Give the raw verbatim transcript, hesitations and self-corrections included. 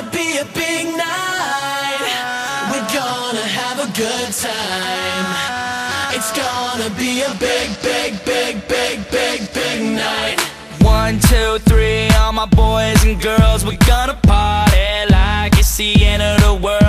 gonna be a big night. We're gonna have a good time. It's gonna be a big, big, big, big, big, big night. One, two, three, all my boys and girls, we're gonna party like it's the end of the world.